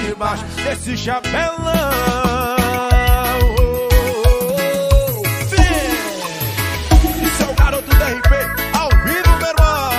debaixo desse chapelão. Isso é o garoto do RP ao vivo, meu irmão.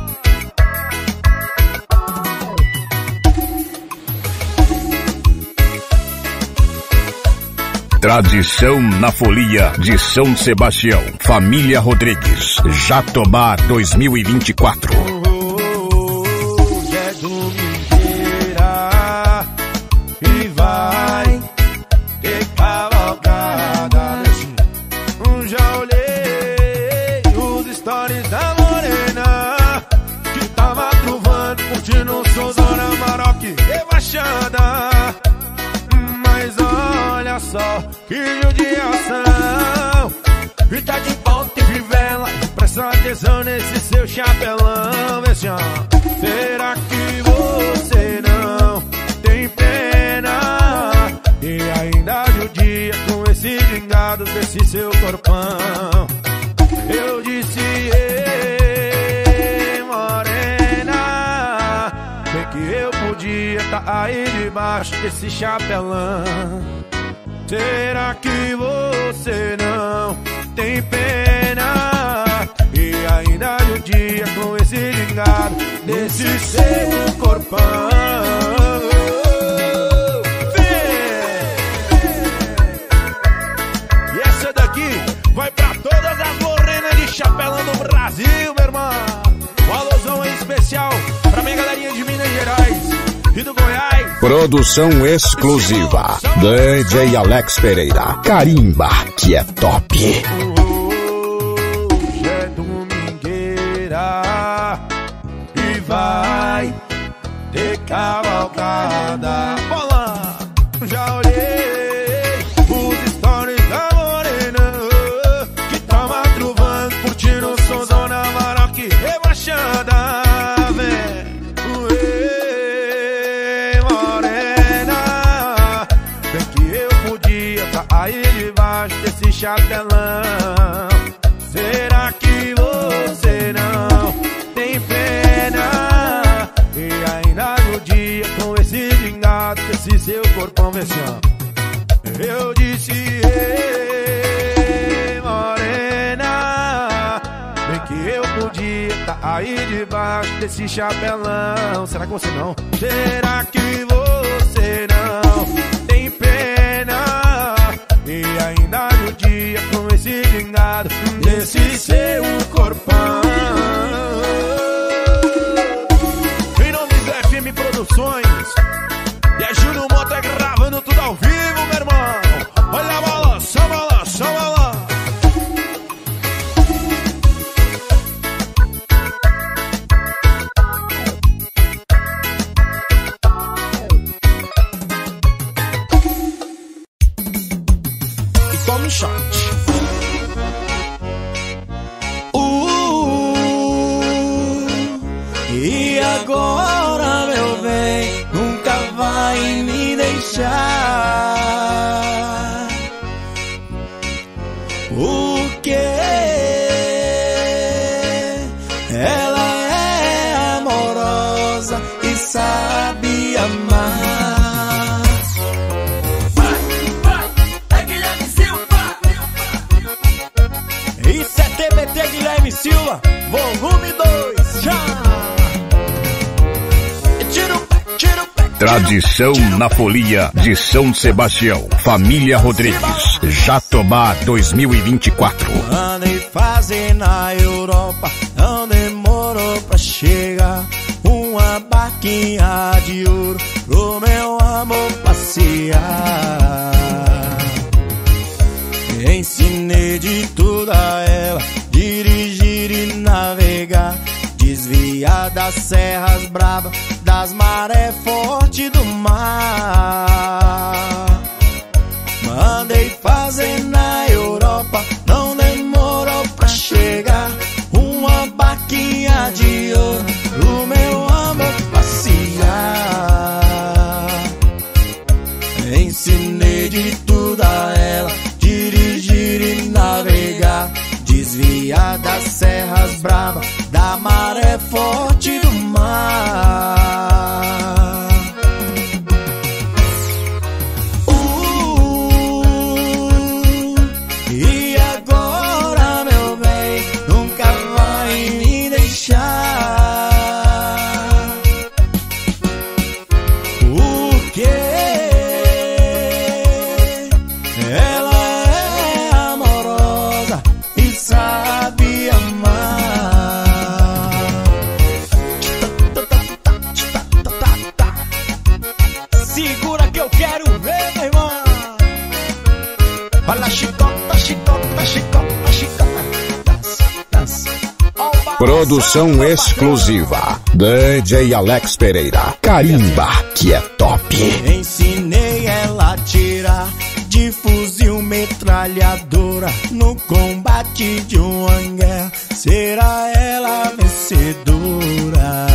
Tradição na folia de São Sebastião. Família Rodrigues. Jatobá 2024. Hoje é domingueira e vai ter cavalgada. Já olhei os stories da morena que tava truvando, curtindo o Sonzona, Maroc e Baixada. Mas olha só que judiação, e tá de volta e fivela. Presta atenção nesse seu chapelão, vê se, ó. Será que você não tem pena e ainda judia com esse gingado desse seu corpão? Eu disse, ei, morena, bem que eu podia tá aí debaixo desse chapelão. Será que você não tem pena e ainda judia com esse gingado desse seu corpão? E essa daqui vai pra todas as morenas de chapelão do Brasil, meu irmão. Um alusão especial pra minha galerinha de Minas Gerais e do Goiás. Produção exclusiva. DJ Alex Pereira. Carimba, que é top. Hoje é domingueira e vai ter cavalgada. Bola! Já olhei os stories da morena que tava truvando, curtindo o Sonzona, Maroc e Baixada. Aí debaixo desse chapelão. Será que você não tem pena e ainda judia com esse gingado desse seu corpão, vê se, ó. Eu disse, ei, morena, bem que eu podia tá aí debaixo desse chapelão. Será que você não? Será que você não tem pena e ainda judia com esse gingado desse seu corpão? Em nome do FM Produções e a Júnior Mota gravando tudo ao vivo, meu irmão. Olha a bola, só bola, só bola. Tome um shot. E agora, meu bem, nunca vai me deixar. O que? Ela é amorosa e sabe amar. Isso é TBT Guilherme Silva, volume 2, já! Tradição na folia de São Sebastião. Família Rodrigues. Jatobá 2024. Andei fazer na Europa, não demorou pra chegar. Uma barquinha de ouro pro meu amor passear. Ensinei de tudo a ela, dirigir e navegar, desviar das serras bravas, das marés fortes do mar. Mandei fazer na Europa, não demorou pra chegar. Uma barquinha de ouro pro meu amor passear. Ensinei de tudo a ela, dirigir e navegar, desviar das serras bravas, da maré forte do mar. Produção exclusiva DJ Alex Pereira. Carimba, que é top. Ensinei ela a tirar de fuzil metralhadora no combate de uma guerra. Será ela a vencedora?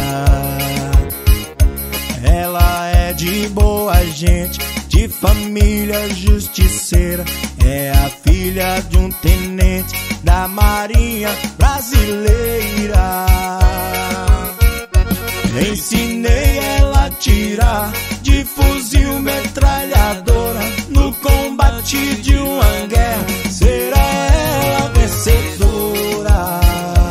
Ela é de boa gente, de família justiceira. É a filha de um tenente da Marinha Brasileira. Ensinei ela a tirar de fuzil metralhadora no combate de uma guerra. Será ela a vencedora?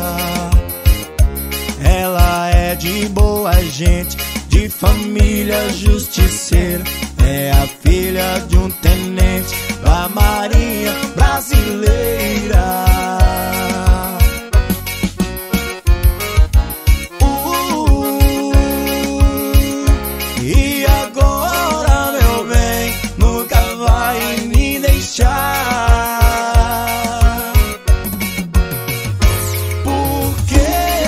Ela é de boa gente, de família justiceira. É a filha de um tenente da Marinha Brasileira. E agora, meu bem, nunca vai me deixar. Porque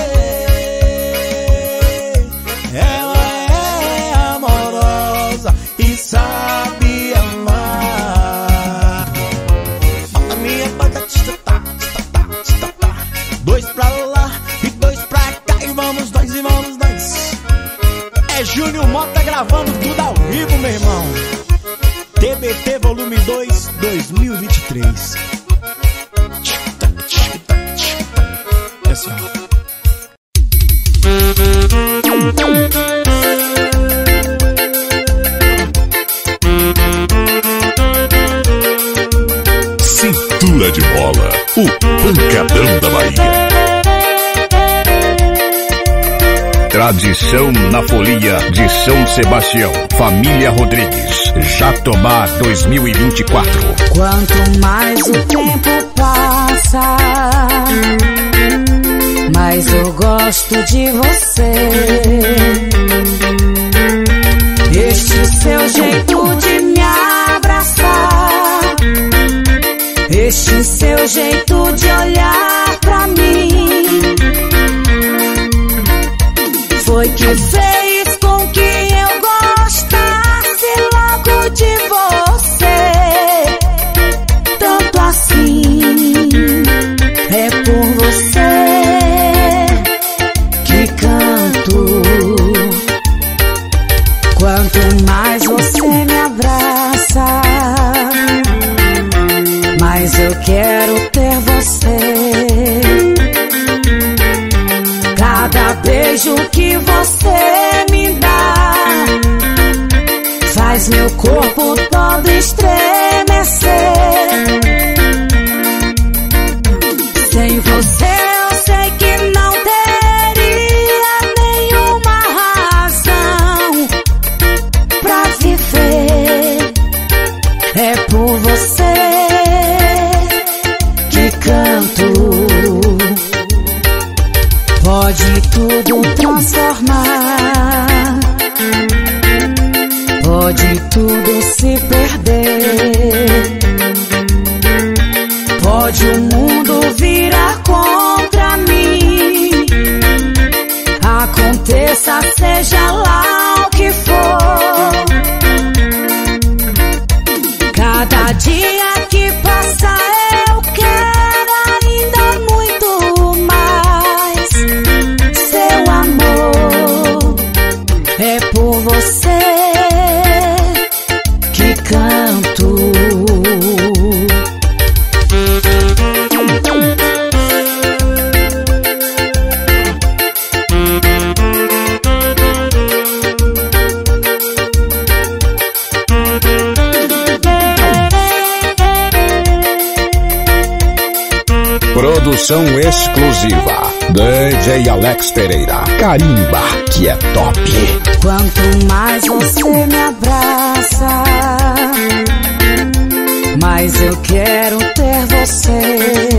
ela é amorosa e sabe amar. A minha banca dois pra lá e dois pra cá. E vamos nós, e vamos nós. É Júnior Mota gravando tudo ao vivo, meu irmão. TBT Volume 2, 2023. É assim, ó. Cintura de bola, o pancadão da Bahia. Tradição na folia de São Sebastião. Família Rodrigues, Jatobá 2024. Quanto mais o tempo passa, mais eu gosto de você. Este seu jeito de me abraçar, este seu jeito de olhar pra mim, foi que fez com que eu gostasse logo de você. Tanto assim, é por você que canto. Quanto mais você me abraça, mais eu quero ter você. Cada beijo que você me dá faz meu corpo todo estremecer. Sem você eu sei que não teria nenhuma razão pra viver. É por você que canto. Pode tudo transformar, pode tudo se perder, pode o mundo virar contra mim. Aconteça, seja lá o que for. Cada dia que passa eu quero ainda muito mais. Seu amor, é por você que canto. Produção exclusiva DJ Alex Pereira. Carimba, que é top. Quanto mais você me abraça, mais eu quero ter você.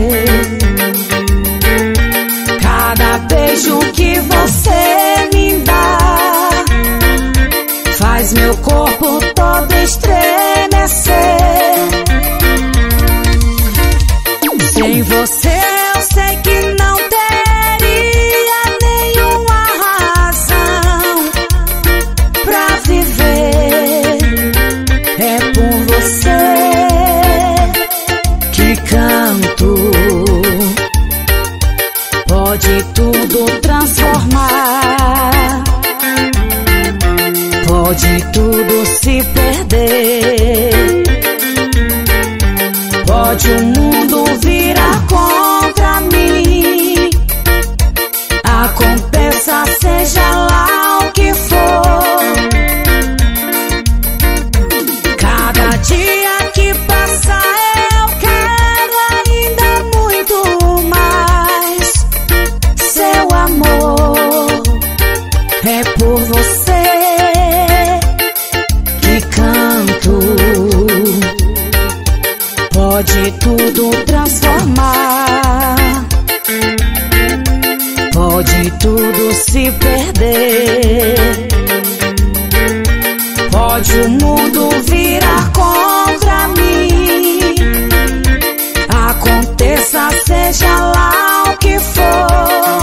Cada beijo que você me dá faz meu corpo todo estremecer. Sem você eu sei que não teria nenhuma razão pra viver. É por você que canto. Pode tudo transformar, pode tudo se perder, pode o mundo virar contra mim. Aconteça, seja lá o que for. Cada dia que passa eu quero ainda muito mais seu amor. É por você que canto. Pode tudo transformar, pode tudo se perder, pode o mundo virar contra mim. Aconteça, seja lá o que for.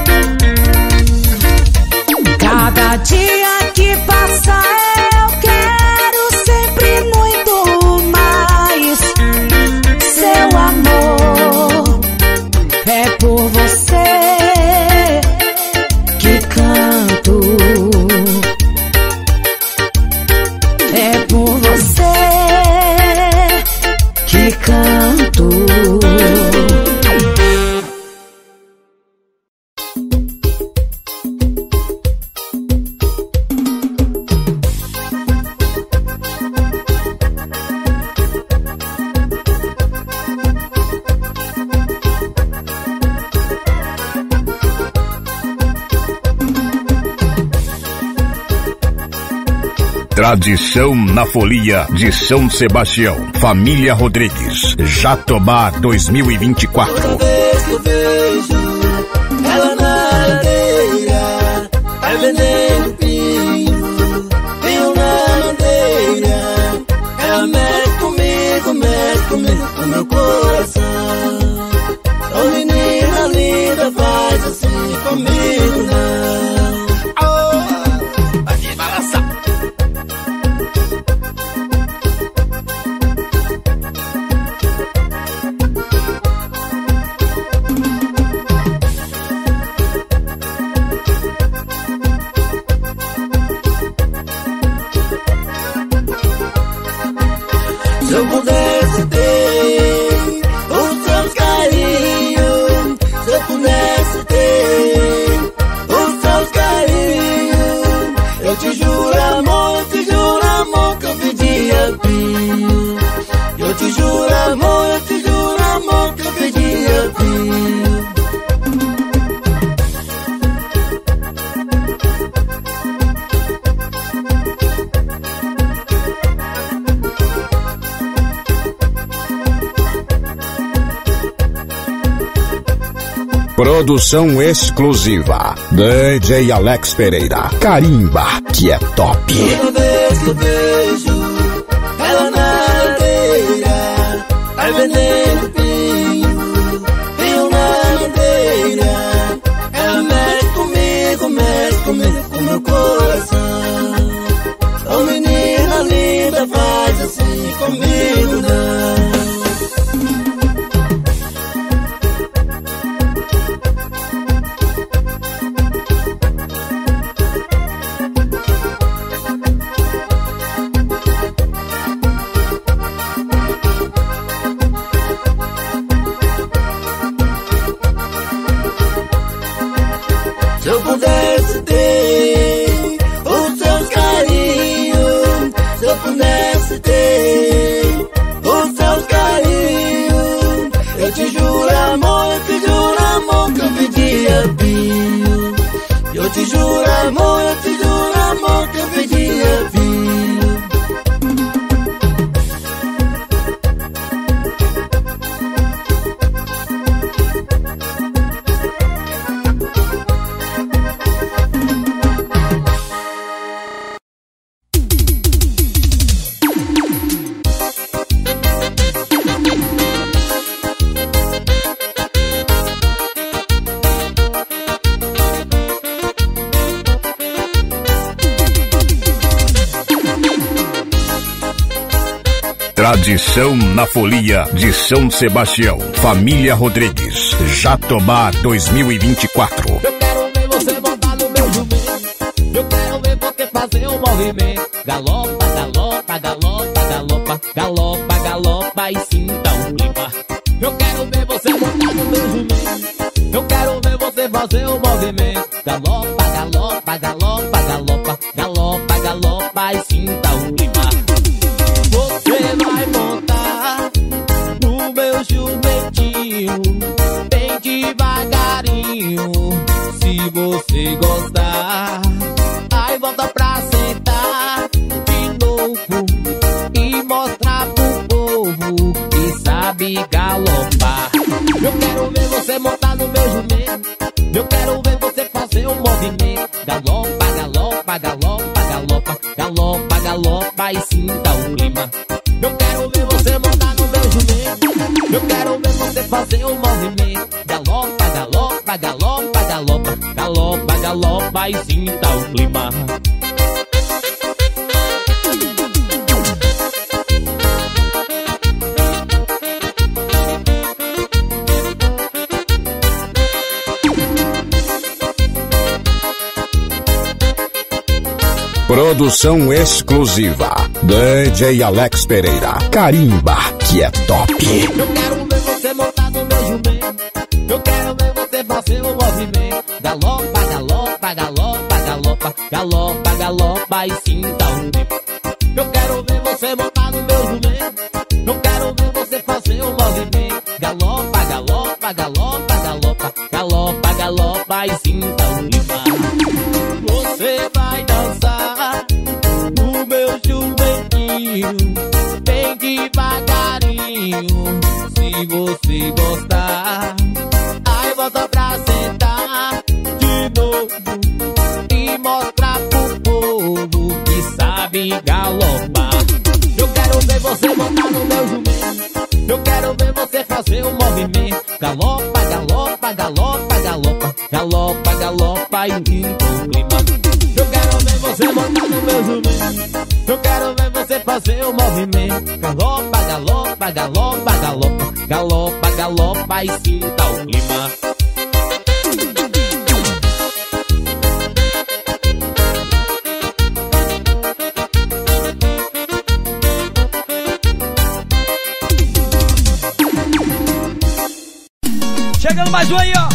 Cada dia que passa eu quero sempre muito mais seu amor. É por você que canto. É por você que canto. Tradição na folia de São Sebastião. Família Rodrigues. Jatobá 2024. Toda vez que eu vejo ela na ladeira, vai vendendo pinho, vinho na madeira. Ela mexe comigo com meu coração. Ô menina linda, faz assim comigo não. Aqui balançar. Se eu pudesse ter os seus carinhos, se eu pudesse ter os seus carinhos, eu te juro amor que eu pedia pinho. Eu te juro amor que eu pedia pinho. Produção exclusiva. DJ Alex Pereira. Carimba, que é top. Toda vez que eu vejo ela na ladeira, vai vendendo pinho, vinho na madeira. Ela mexe comigo com meu coração. Ô menina linda, faz assim comigo não. Se eu pudesse ter os seus carinhos, se eu pudesse ter os seus carinhos, eu te juro amor que eu pedia pinho. Eu te juro amor que eu pedia pinho. Tradição na folia de São Sebastião. Família Rodrigues, Jatobá 2024. Eu quero ver você montar no meu jumento. Eu quero ver você fazer um movimento. Galopa, galopa, galopa, galopa, galopa, galopa e sinta o clima. Eu quero ver você montar no meu jumento. Eu quero ver você fazer um movimento. Galopa, galopa, galopa, galopa, galopa, galopa e sinta o clima. Você vai montar no meu jumentinho, bem devagarinho. Se você gostar, aí volta pra sentar de novo e mostrar pro povo que sabe galopar. Eu quero ver você montar no meu jumento. Eu quero ver você fazer um movimento. Galopa, galopa, galopa, galopa, galopa, galopa e sinta o clima. Eu quero ver você montar no meu jumento. Eu quero ver você fazer um movimento. Galopa, galopa, galopa, galopa, galopa, galopa e sinta o clima. Produção exclusiva DJ Alex Pereira. Carimba, que é top. Eu quero ver você montar no meu jumento. Eu quero ver você fazer um movimento. Galopa, galopa, galopa, galopa, galopa, galopa e sinta o clima. Eu quero ver você montar no meu jumento. Eu quero ver você fazer um movimento. Galopa, galopa, galopa, galopa, galopa, galopa e sinta o clima. Você vai dançar no meu jumentinho, bem devagarinho. Se você gostar, aí volta pra sentar de novo e mostrar pro povo que sabe galopar. Eu quero ver você montar no meu jumento. Eu quero ver você fazer um movimento. Galopa, galopa, galopa, galopa, galopa, galopa e sinta o clima. Eu quero ver você montar no meu jumento. Eu quero ver você fazer um movimento. Galopa, galopa, galopa, galopa, galopa, galopa e sinta o clima. Chegando mais um aí, ó.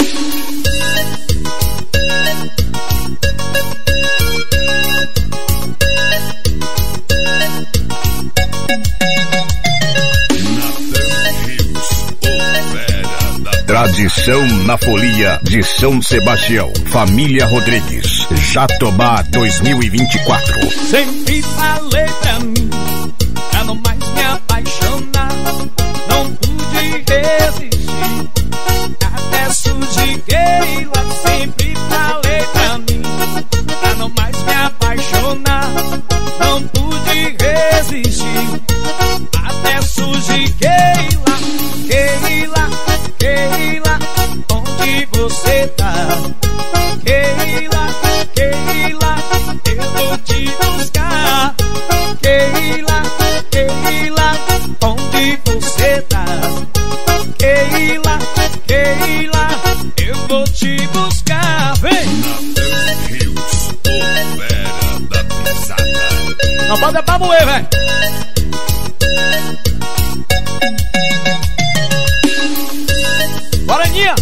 Tradição na folia de São Sebastião. Família Rodrigues, Jatobá 2024. Sempre falei pra mim, pra não mais me apaixonar. Não pude resistir, até sujiguei lá. Sempre falei pra mim, pra não mais me apaixonar. Não pude resistir, até sujiguei lá. Keila, Keila, onde você tá? Keila, Keila, eu vou te buscar. Keila, Keila, onde você tá? Keila, Keila, eu vou te buscar. Vem! Rios, Vera da Pisada. Não pode é pra moer, velho. Guaraninha!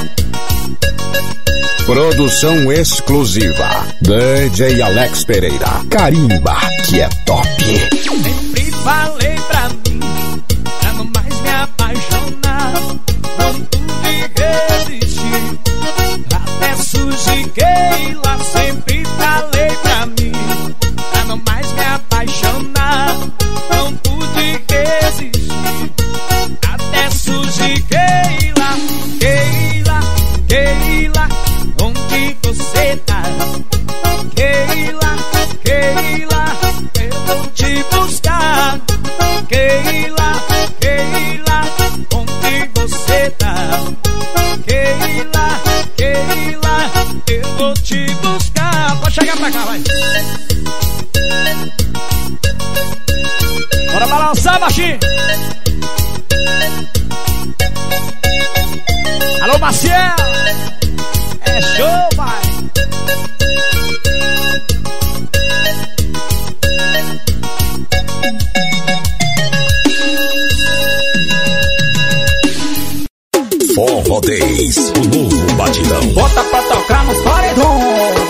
Produção exclusiva DJ Alex Pereira. Carimba, que é top. Sempre falei pra mim, pra não mais me apaixonar. Não pude resistir, até sujiguei lá. Sempre falei pra mim, pra não mais me apaixonar. Não pude resistir, até sujiguei lá. Keila, Keila, onde você tá? Keila, Keila, eu vou te buscar. Keila, Keila, onde você tá? Keila, Keila, eu vou te buscar. Pode chegar pra cá, vai. Bora balançar, Fala, baixinho. Alô, Maciel. É show, pai. Forró Days, o novo batidão. Bota pra tocar nos paredões.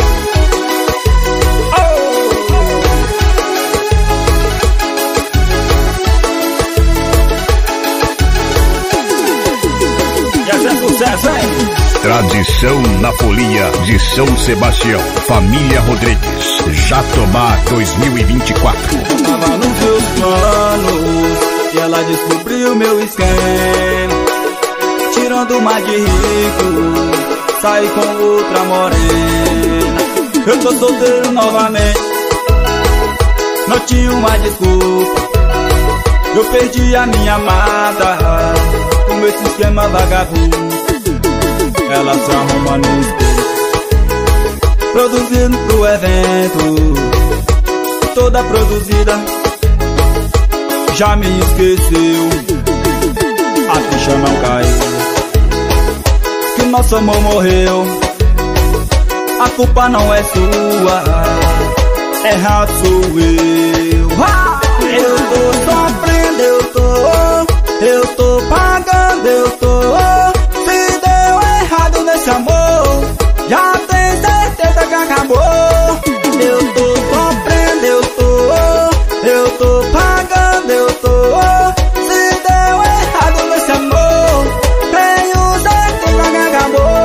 Tradição na folia de São Sebastião. Família Rodrigues, Jatobá 2024. Tava nos meus planos e ela descobriu meu esquema. Tirando uma de rico, saí com outra morena. Eu tô solteiro novamente, não tinha uma desculpa. Eu perdi a minha amada com esse esquema vagabundo. Ela se arruma no espelho, produzindo pro evento, toda produzida, já me esqueceu, a ficha não caiu, que nosso amor morreu, a culpa não é sua, errado sou eu. Eu tô sofrendo, eu tô pagando, eu tô. Se deu errado nesse amor, já tem certeza que acabou. Eu tô sofrendo, eu tô pagando, eu tô. Se deu errado nesse amor, tenho certeza que acabou.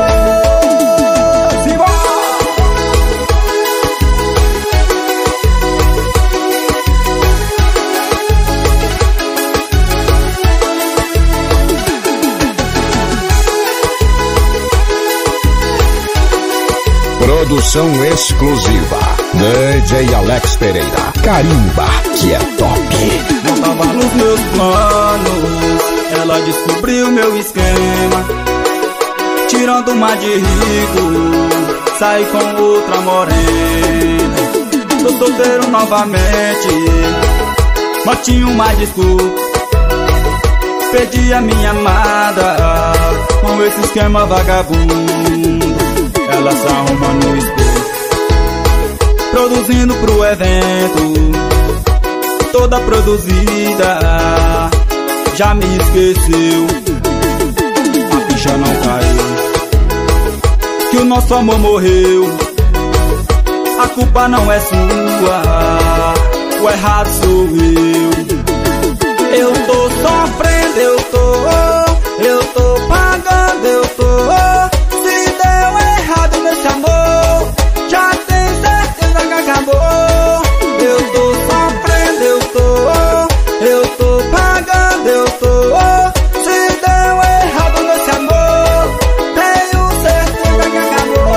Produção exclusiva, DJ Alex Pereira. Carimba, que é top. Não tava nos meus planos, ela descobriu meu esquema. Tirando uma de rico, saí com outra morena. Tô solteiro novamente, mas tinha uma desculpa. Perdi a minha amada com esse esquema vagabundo. Ela se arruma no espelho, produzindo pro evento, toda produzida, já me esqueceu, a ficha não caiu, que o nosso amor morreu, a culpa não é sua, o errado sou eu. Eu tô sofrendo, eu tô pagando, eu tô. Nesse amor, já tem certeza que acabou. Eu tô sofrendo, eu tô pagando, eu tô. Se deu errado nesse amor, tenho certeza que acabou.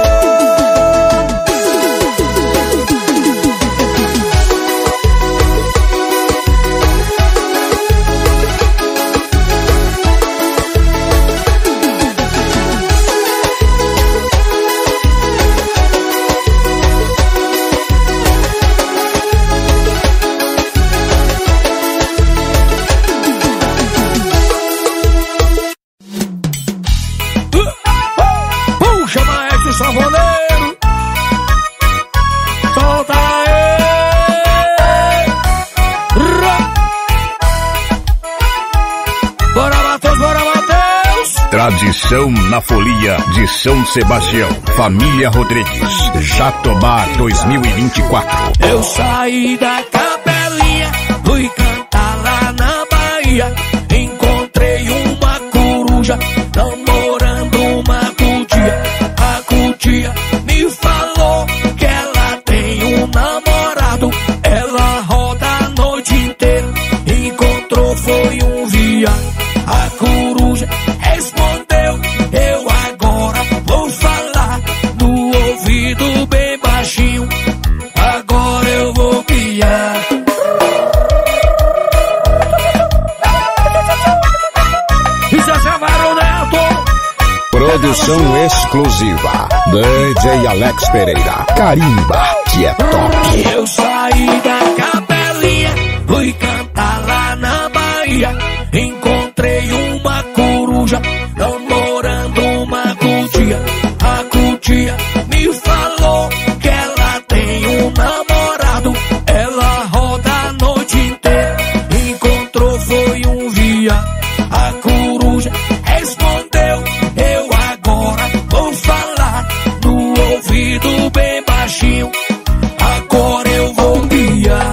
Tradição na folia de São Sebastião. Família Rodrigues, Jatobá 2024. Eu saí da capelinha, fui cantar lá na Bahia. Encontrei uma coruja, namorando uma cutia. A cutia me falou que ela tem um namorado. Ela roda a noite inteira, encontrou foi um viado. A coruja respondeu, eu agora vou falar no ouvido bem baixinho. Agora eu vou criar. Produção exclusiva, DJ Alex Pereira. Carimba, que é top. Eu saí da capelinha, fui cantar encontrei uma coruja namorando uma cutia. A cutia me falou que ela tem um namorado. Ela roda a noite inteira, encontrou foi um viado. A coruja respondeu, eu agora vou falar no ouvido bem baixinho. Agora eu vou guiar.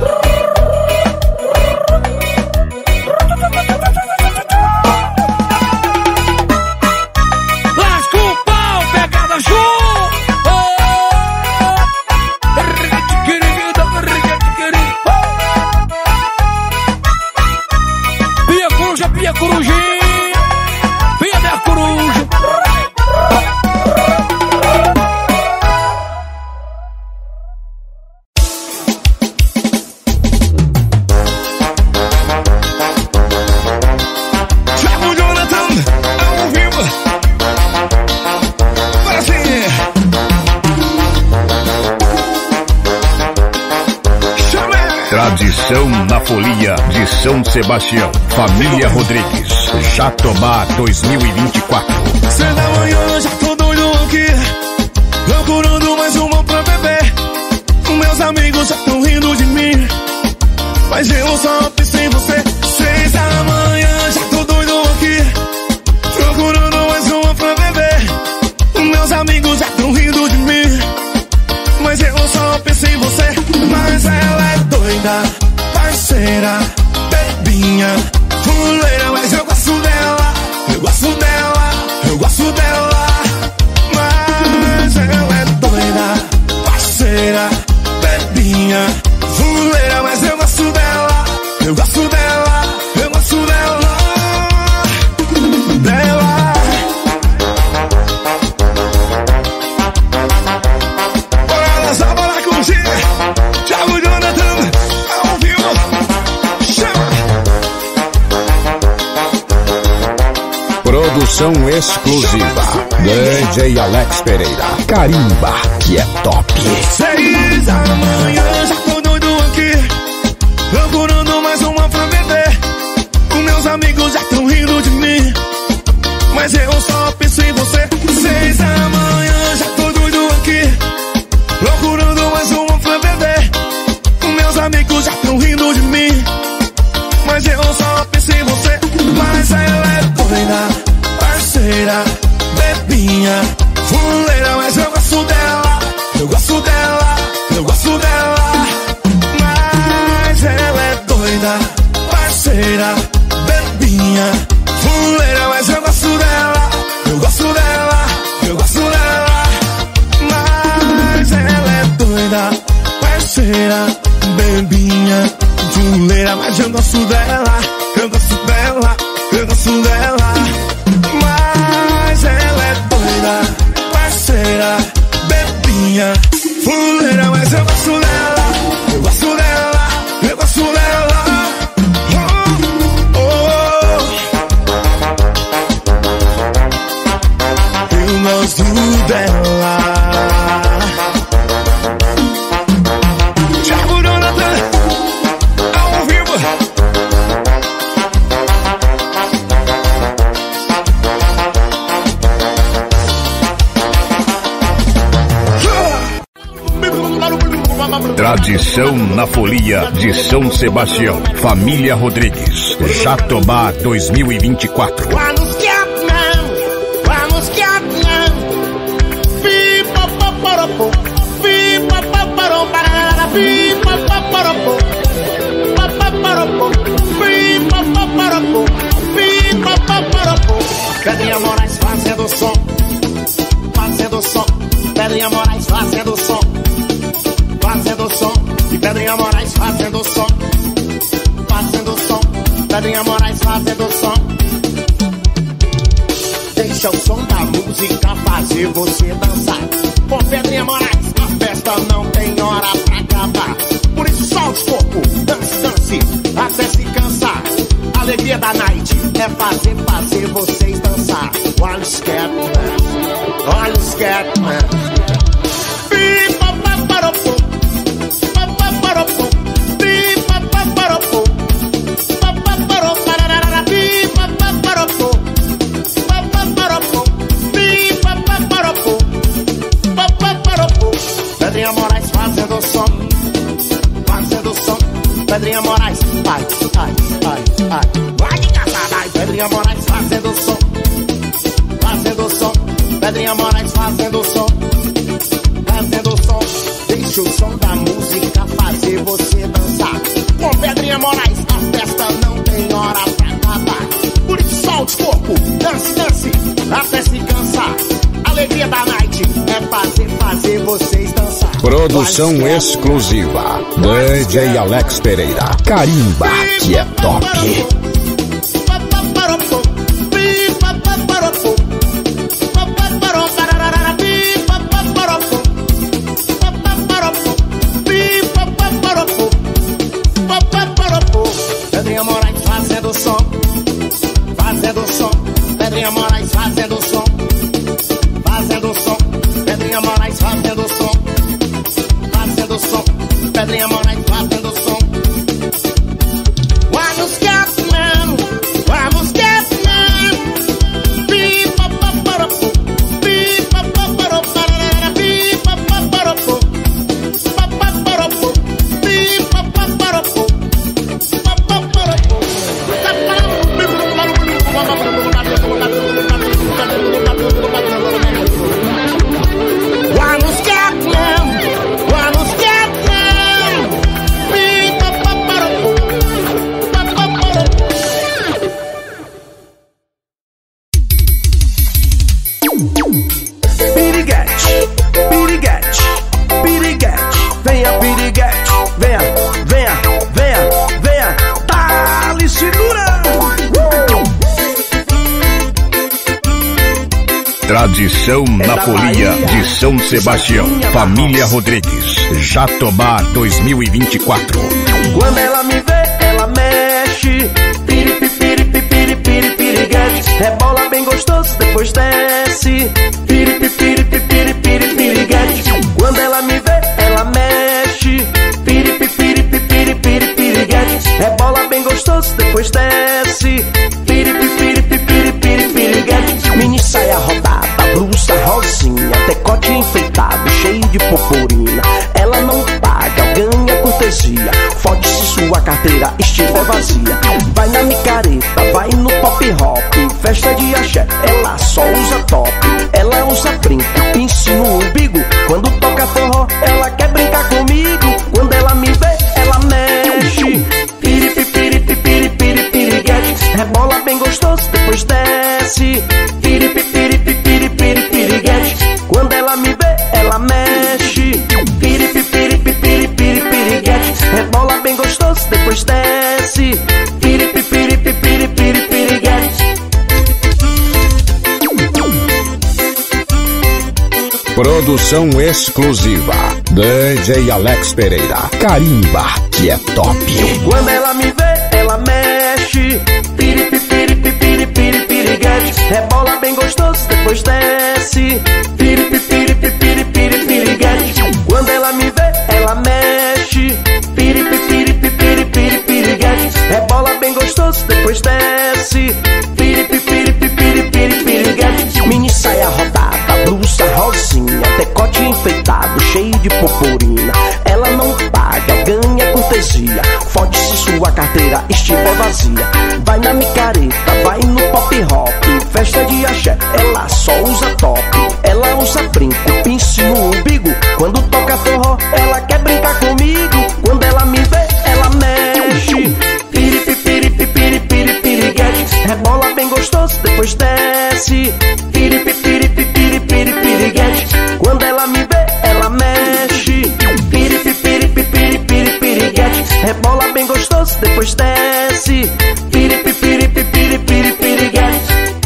Lasca o pau, pegada junto. Pia coruja, pia corujinha, pia da coruja. Thiago Jonathan, ao vivo. Agora sim. Chama. Tradição na folia de São Sebastião. Família Rodrigues. Jatobá 2024. 6 da manhã, já tô doido aqui, procurando mais uma pra beber. Meus amigos já tão rindo de mim, mas eu só pensei em você. 6 da manhã, já tô doido aqui, procurando mais uma pra beber. Meus amigos já tão rindo de mim, mas eu só pensei em você. Mas ela é doida, parceira, bebinha, fuleira, mas eu gosto dela, eu gosto dela, eu gosto dela. Mas ela é doida, parceira, bebinha, fuleira, mas eu gosto dela, eu gosto dela, eu gosto dela, dela. Bora dançar, bora curtir, Thiago Jonathan, ao vivo, chama. Produção exclusiva. DJ Alex Pereira. Carimba, que é top. 6 da manhã, já tô doido aqui, procurando mais uma pra beber. Os meus amigos já tão rindo de mim, mas eu só penso em você. 6 da manhã, já tô doido aqui, procurando mais uma pra beber. Os meus amigos já tão rindo de mim, mas eu só penso em você. Mas ela é doida, parceira, bebinha, fuleira, mas eu gosto dela, eu gosto dela, eu gosto dela. Mas ela é doida, parceira, bebinha, fuleira, mas eu gosto dela, eu gosto dela, eu gosto dela. Mas ela é doida, parceira, bebinha, fuleira, mas eu gosto dela, eu gosto dela, eu gosto dela. Mas ela é doida, parceira, bebinha, fuleira, mas eu gosto dela, eu gosto dela, eu gosto dela. Oh, oh. Eu gosto dela. Thiago Jonathan, ao vivo. Tradição na folia de São Sebastião. Família Rodrigues. Jatobá 2024. Vamos que Pedrinha Moraes fazendo som, fazendo som. Pedrinha Moraes fazendo som, fazendo som. E Pedrinha Moraes fazendo som, fazendo som. Pedrinha Moraes fazendo som. Deixa o som da música fazer você dançar. Com Pedrinha Moraes, a festa não tem hora pra acabar. Por isso solte o corpo, dance, dance, até se cansar. A alegria da night é fazer vocês dançar. Olha o scat, olha o scat, Pedrinha Moraes, ai, ai, ai, ai. Vai de caçada, ai, Pedrinha Moraes fazendo som. Fazendo som, Pedrinha Moraes fazendo som. Fazendo som, deixa o som da música fazer você dançar. Com Pedrinha Moraes, a festa não tem hora pra acabar. Por isso solte o corpo, dance, dance, até se cansar. A alegria da night é fazer vocês dançar. Produção exclusiva, DJ Alex Pereira. Carimba, que é top. Pedrinha Moraes fazendo som. Fazendo som. Pedrinha Moraes fazendo som. Fazendo som. Pedrinha Moraes fazendo som. Fazendo som. Pedrinha Moraes fazendo som. Vamos Catman, vamos Catman. Pipa paparapu, pipa paparapu, pipa paparapu, paparapu, pipa paparapu, paparapu. Vamos Catman, vamos Catman. Pipa paparapu, paparapu. Piriguete, piriguete, piriguete. Venha, piriguete, venha, venha, venha, venha. Dá-lhe segura. Tradição na folia de São Sebastião. Família Rodrigues. Jatobá 2024. Quando ela me vê, ela mexe. Piriguete. Rebola bem gostoso, depois desce. Piriguete. Quando ela me vê, ela mexe. Piriguete. Rebola bem gostoso, depois desce. Piriguete. Mini saia rodada, blusa rosinha, decote enfeitado, cheio de purpurina. Ela não paga, ganha cortesia. Fode se sua carteira estiver vazia. Vai na micareta, vai no pop hop, festa de axé, ela só usa top. Ela usa brinco, pince no umbigo. Quando toca forró, ela quer brincar comigo. Quando ela me vê, ela mexe. Piriguete. Rebola bem gostoso, depois desce. Piriguete. Quando ela me vê, ela mexe. Piriguete. Rebola bem gostoso, depois desce. Piriguete. Produção exclusiva, DJ Alex Pereira. Carimba, que é top. Quando ela me vê, ela mexe. Piriguete. Rebola bem gostoso, depois desce. Piriguete. Quando ela me vê, ela mexe. Piriguete. Rebola bem gostoso, depois desce. Piriguete. Mini saia rodada, blusa rosinha, decote enfeitado, cheio de purpurina. Ela não paga, ganha cortesia. Fode se sua carteira estiver vazia. Vai na micareta, vai no pop hop, festa de axé, ela só usa top. Ela usa brinco, pince no umbigo. Quando toca forró, ela quer brincar comigo. Quando ela me vê, ela mexe. Piriguete. Rebola bem gostoso, depois desce. Piriguete. Quando ela me vê, ela mexe. Piriguete. Rebola bem gostoso, depois desce. Piriguete.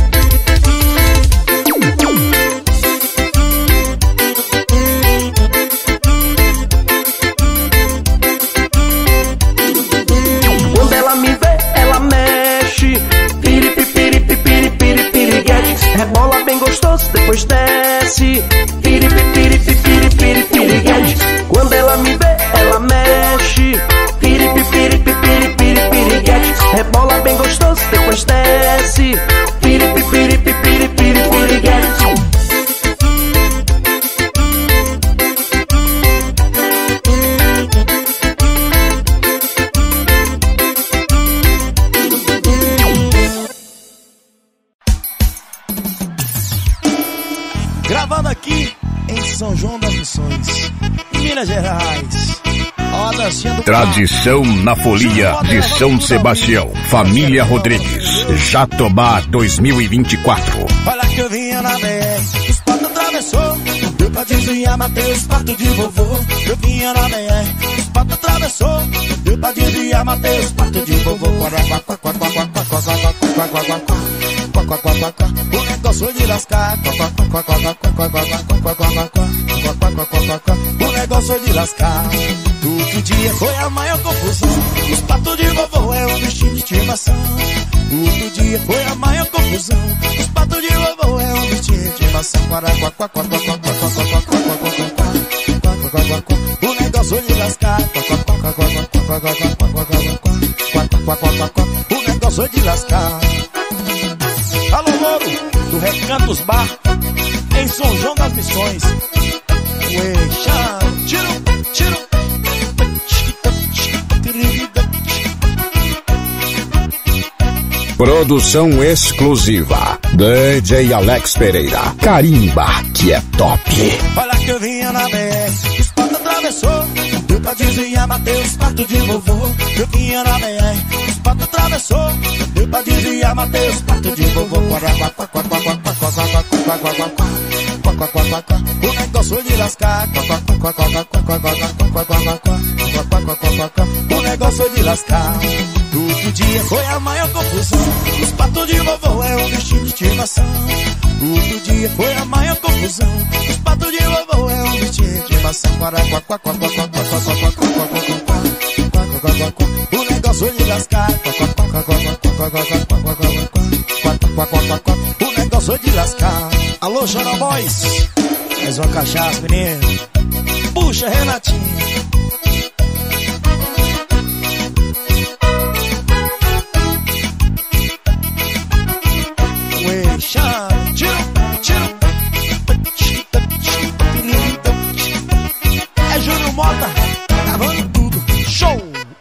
Quando ela me vê, ela mexe. Piriguete. Rebola bem gostoso, depois desce. Piriguete. Quando ela me vê, ela mexe. Piriguete. Rebola bem gostoso, depois desce. Piriguete. Gravando aqui em São João das Missões, Minas Gerais. Tradição na Folia de São Sebastião. Família Rodrigues. Jatobá 2024. Olha que eu vinha na BR, os patos atravessou. Deu pra desviar, matei os patos de vovô. Eu vinha na BR, os patos atravessou. Deu pra desviar, matei os patos de vovô. O negócio de lascar. O negócio de lascar. Outro dia foi a maior confusão. Os patos de vovô é um bichinho de estimação. Outro dia foi a maior confusão. Os patos de vovô é um bichinho de estimação. O negócio de lascar. O negócio de lascar. Alô, Louro, do Recantos Bar, em São João das Missões. Ué, tiro. Produção exclusiva. DJ Alex Pereira. Carimba, que é top. Olha que eu vinha na BR, os patos atravessou. Deu pra desviar, matei os patos de vovô. Eu vinha na BR, os patos atravessou. Deu pra desviar, matei os patos de vovô. O negócio de lascar. O negócio de lascar. Outro dia foi a maior confusão. Os patos de vovô é um bichinho de estimação. Outro dia foi a maior confusão. Os patos de vovô é um bichinho de estimação. O negócio de lascar. O negócio de lascar. Alô, Chora Boys, mais uma cachaça, menino. Puxa, Renatinho. É Júnior Mota, gravando tudo. Show!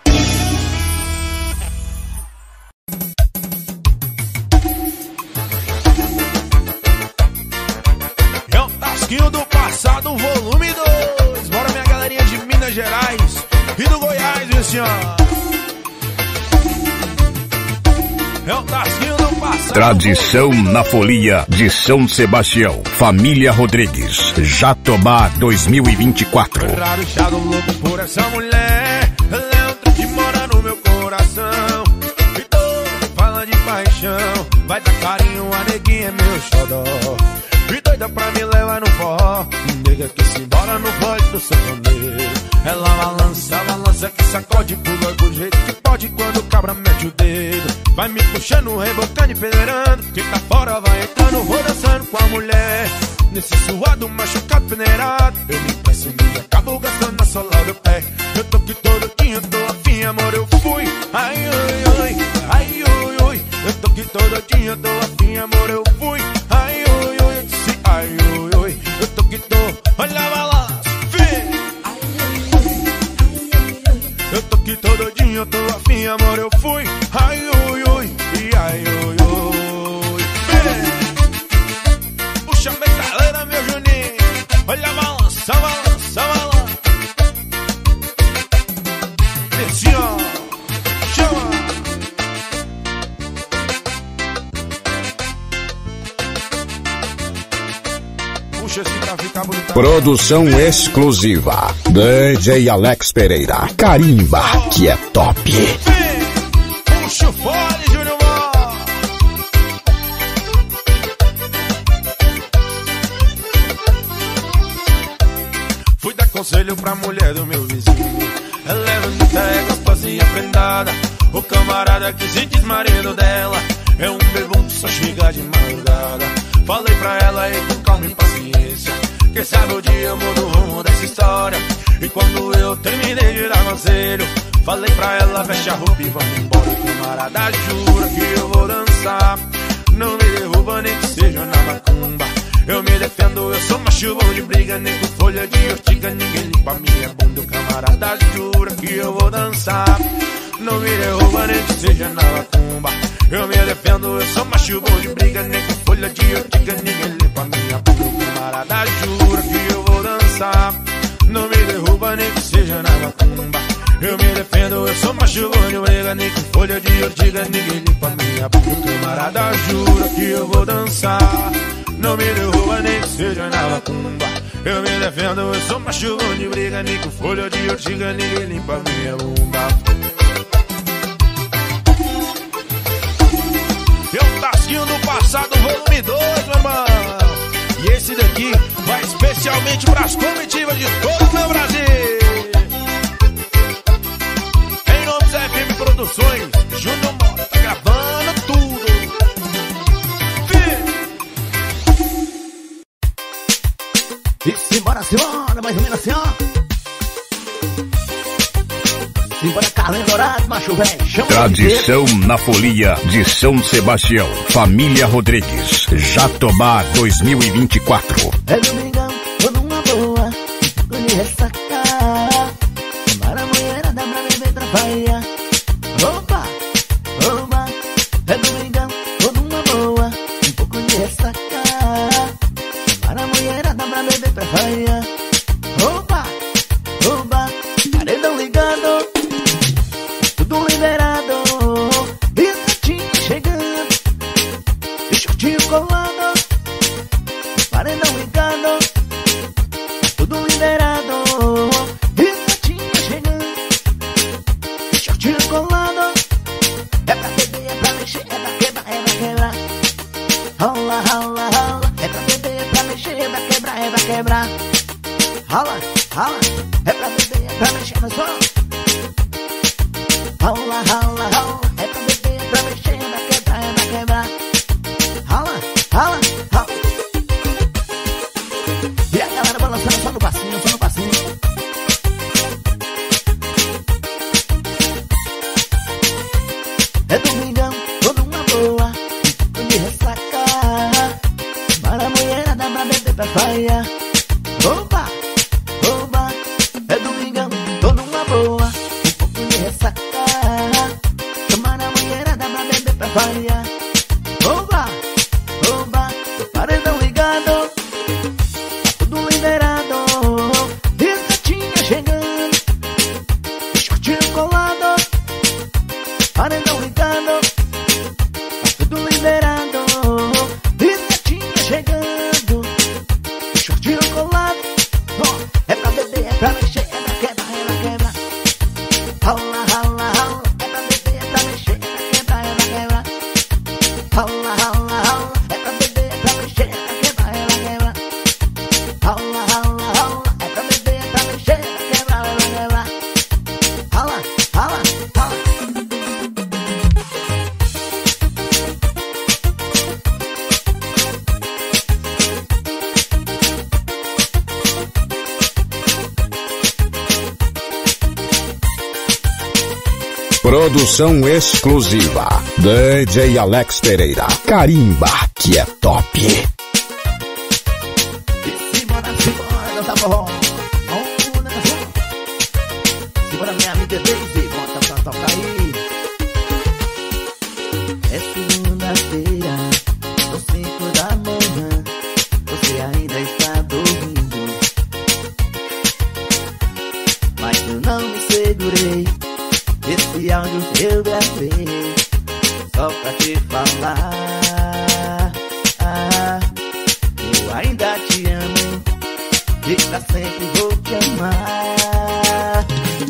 É o Tasquinho do Passado, volume 2. Bora, minha galerinha de Minas Gerais e do Goiás, viu, senhor? É o Tasquinho do Passado. Tradição na Folia de São Sebastião. Família Rodrigues. Jatobá 2024. Raro chado louco por essa mulher. Ela é outra que mora no meu coração. E todo fala de paixão. Vai dar carinho, a neguinha é meu xodó. E doida pra me levar no forró. Nega que se embora no voz do sanfoneiro. Ela balança que sacode, pula do jeito que pode quando o cabra mete o dedo. Vai me puxando, rebocando e peneirando. Que tá fora, vai entrando, vou dançando com a mulher. Nesse suado, machucado, peneirado. Eu me peço e acabo gastando na sola do pé. Eu tô aqui todo dia, tô afim, amor, eu fui. Ai, oi, oi, ai, oi, oi. Eu tô aqui todo dia, tô afim, amor, eu fui. Ai, oi, oi, eu disse, ai, oi, oi. Eu tô aqui, tô, olha a balança, vem. Eu tô aqui todo dia, eu tô afim, amor, eu fui. Ai, oi, oi, e ai, oi, oi. Puxa a metaleira, meu Juninho. Olha a balança, balança, balança. Desce, ó, chama. Puxa assim pra ficar bonitão. Produção exclusiva. DJ Alex Pereira. Carimba, que é top. Puxa o fole, Júnior Mó. Fui dar conselho pra mulher do meu vizinho. Ela é bonita, é gostosa e aprendada. O camarada que se diz marido dela é um bebum que só chega de madrugada. Falei pra ela aí com calma e paciência. Quem sabe o dia eu mudo o rumo dessa história. E quando eu terminei de dar conselho, falei pra ela, veste a roupa e vamos embora. Camarada, jura que eu vou dançar. Não me derruba nem que seja na macumba. Eu me defendo, eu sou macho bom de briga. Nem com folha de ortiga, ninguém limpa minha bunda. Camarada, jura que eu vou dançar. Não me derruba nem que seja na macumba. Eu me defendo, eu sou macho bom de briga, nem com folha de ortiga, ninguém limpa minha boca. Camarada, jura que eu vou dançar, não me derruba nem que seja na macumba. Eu me defendo, eu sou macho bom de briga, nem com folha de ortiga, ninguém limpa minha boca. Camarada, jura que eu vou dançar, não me derruba nem que seja na macumba. Eu me defendo, eu sou macho bom de briga, nem com folha de ortiga, ninguém limpa minha bunda. Eu tasquinho do passado, volume 2, meu irmão. E esse daqui vai especialmente pras comitivas de todo o meu Brasil. Em nome da FM Produções, Júnior Mota tá gravando tudo. E simbora, mais ou menos assim, ó. Simbora, Carlinhos Dourado, macho velho. Tradição na folia de São Sebastião. Família Rodrigues. Jatobá 2024. É domingão, tô numa boa, tô de ressacar. Para a mulherada pra beber trabalhar. Opa, opa. É domingão, tô numa boa, um pouco de ressacar. Para a mulherada pra beber trabalhar. Opa, opa. Paredão ligado, tudo liberado. E a gatinha chegando, e shortinho colado. Paredão ligado, tudo liberado. E a gatinha chegando, e shortinho colado. É pra beber, é pra mexer, é pra quebrar, é pra quebrar. Rola, rola, rola. É pra beber, é pra mexer, é pra quebrar, é pra quebrar. Rola, rola. É pra beber, é pra mexer no som. Rola, rola, rola. É pra beber, é pra mexer, é pra quebrar, é pra quebrar. Rola, rola, rola. E a galera balançando só no passinho, só no passinho. É domingão, tô numa boa, tô de ressacar. Para a mulherada pra beber, pra falhar. Opa, opa. É domingão, tô numa boa, um pouco de ressacar. Chamar a mulherada pra beber, pra falhar. Opa, opa. Paredão ligado, tudo liberado. E a gatinha chegando, shortinho colado. Paredão ligado, tudo liberado. E a gatinha chegando, shortinho colado. É pra beber, é pra mexer, é pra quebrar, é pra quebrar. Rola, rola, rola. É pra beber, é pra mexer, é pra quebrar, é pra quebrar. Rola, rola, rola. É pra beber, é pra mexer, é pra quebrar, é pra quebrar. Rola, rola, rola. É pra beber, é pra mexer, é pra quebrar, é pra quebrar. Rola, rola, rola. Produção exclusiva. DJ Alex Pereira. Carimba, que é top. E simbora, dança forró. Simbora, minha amiga Daisy, bota pra tocar aí. É segunda-feira, são 5 da manhã. Você ainda está dormindo, mas eu não me segurei. Esse áudio que eu gravei só pra te falar. Eu ainda te amo e pra sempre vou te amar.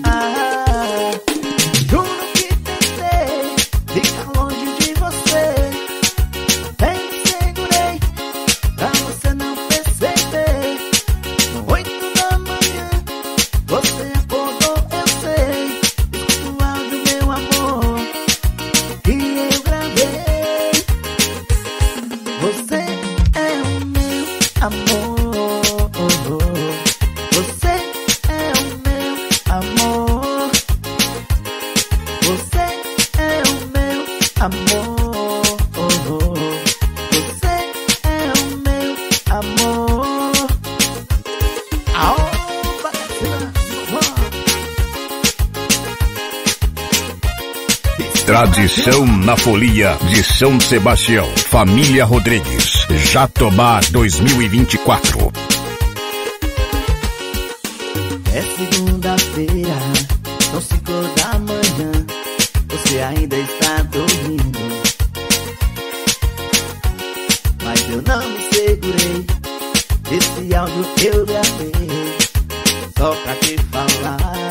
Juro que tentei ficar longe de você, até me segurei pra você não perceber. 8 da manhã você acordou, eu sei. Escuta o áudio, meu amor, que eu gravei. Você é o meu amor. Você é o meu amor. Você é o meu amor. Você é o meu amor. E Tradição na folia de São Sebastião. Família Rodrigues. Jatobá 2024. É segunda-feira, são 5 da manhã. Você ainda está dormindo, mas eu não me segurei. Esse áudio eu gravei só pra te falar